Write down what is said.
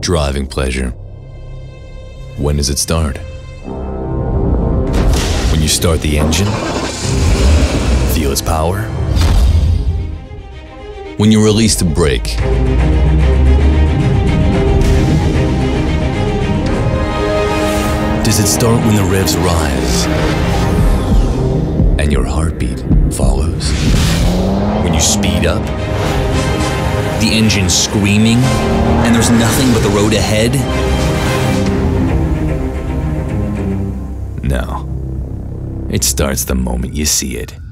Driving pleasure. When does it start? When you start the engine? Feel its power? When you release the brake? Does it start when the revs rise and your heartbeat follows? When you speed up? The engine screaming and there's nothing but the road ahead? No. It starts the moment you see it.